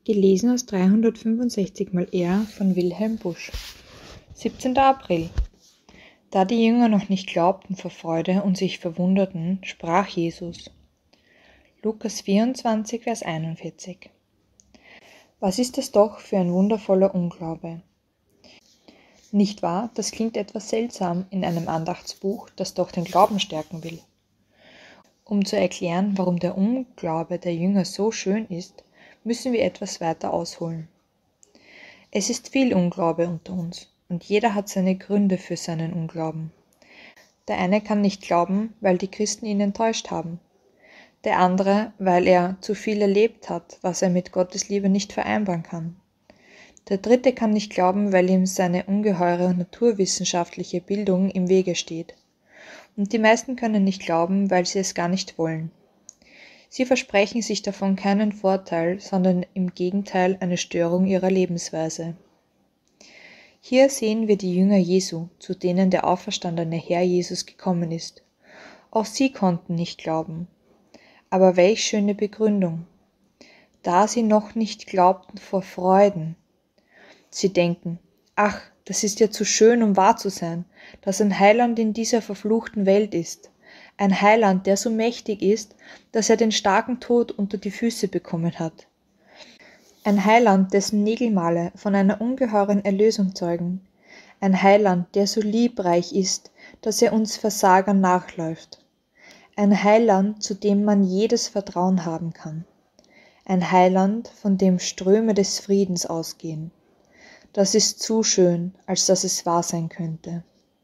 Gelesen aus 365 mal R von Wilhelm Busch. 17. April. Da die Jünger noch nicht glaubten vor Freude und sich verwunderten, sprach Jesus. Lukas 24, Vers 41. Was ist es doch für ein wundervoller Unglaube? Nicht wahr, das klingt etwas seltsam in einem Andachtsbuch, das doch den Glauben stärken will. Um zu erklären, warum der Unglaube der Jünger so schön ist, müssen wir etwas weiter ausholen. Es ist viel Unglaube unter uns und jeder hat seine Gründe für seinen Unglauben. Der eine kann nicht glauben, weil die Christen ihn enttäuscht haben. Der andere, weil er zu viel erlebt hat, was er mit Gottes Liebe nicht vereinbaren kann. Der dritte kann nicht glauben, weil ihm seine ungeheure naturwissenschaftliche Bildung im Wege steht. Und die meisten können nicht glauben, weil sie es gar nicht wollen. Sie versprechen sich davon keinen Vorteil, sondern im Gegenteil eine Störung ihrer Lebensweise. Hier sehen wir die Jünger Jesu, zu denen der auferstandene Herr Jesus gekommen ist. Auch sie konnten nicht glauben. Aber welch schöne Begründung! Da sie noch nicht glaubten vor Freuden. Sie denken, ach, das ist ja zu schön, um wahr zu sein, dass ein Heiland in dieser verfluchten Welt ist. Ein Heiland, der so mächtig ist, dass er den starken Tod unter die Füße bekommen hat. Ein Heiland, dessen Nägelmale von einer ungeheuren Erlösung zeugen. Ein Heiland, der so liebreich ist, dass er uns Versagern nachläuft. Ein Heiland, zu dem man jedes Vertrauen haben kann. Ein Heiland, von dem Ströme des Friedens ausgehen. Das ist zu schön, als dass es wahr sein könnte.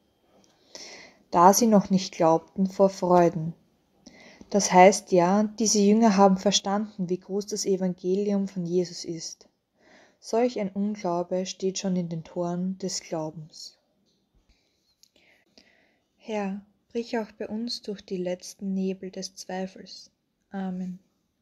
Da sie noch nicht glaubten vor Freuden. Das heißt ja, diese Jünger haben verstanden, wie groß das Evangelium von Jesus ist. Solch ein Unglaube steht schon in den Toren des Glaubens. Herr, brich auch bei uns durch die letzten Nebel des Zweifels. Amen.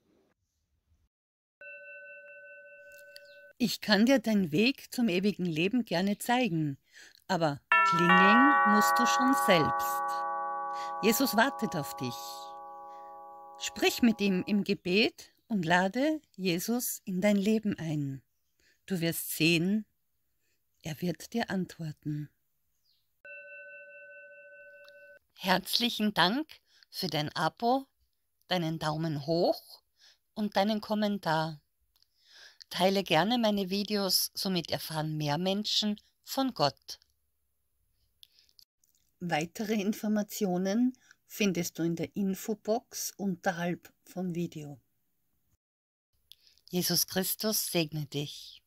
Ich kann dir den Weg zum ewigen Leben gerne zeigen, aber klingeln musst du schon selbst. Jesus wartet auf dich. Sprich mit ihm im Gebet und lade Jesus in dein Leben ein. Du wirst sehen, er wird dir antworten. Herzlichen Dank für dein Abo, deinen Daumen hoch und deinen Kommentar. Teile gerne meine Videos, somit erfahren mehr Menschen von Gott. Weitere Informationen findest du in der Infobox unterhalb vom Video. Jesus Christus segne dich.